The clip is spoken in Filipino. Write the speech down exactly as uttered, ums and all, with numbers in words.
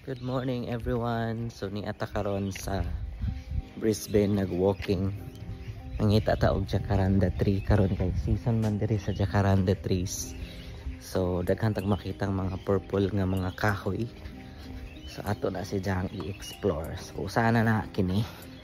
Good morning everyone. So ni ata karon sa Brisbane nag-walking. Nangita ta og Jacaranda Tree karon kay season man diri sa Jacaranda trees. So daghan tag makitang mga purple nga mga kahoy. So ato na si Jang i-explore. So sana na kini.